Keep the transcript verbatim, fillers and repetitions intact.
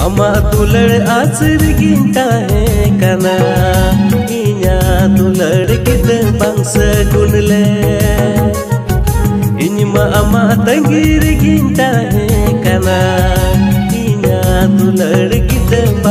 अमा दुलड़ आसर गिंता है कना इन्या दुलड़ गिद बांस गुनले इन्मा अमा तंगीर गिंता है कना इन्या दुलड़ गिद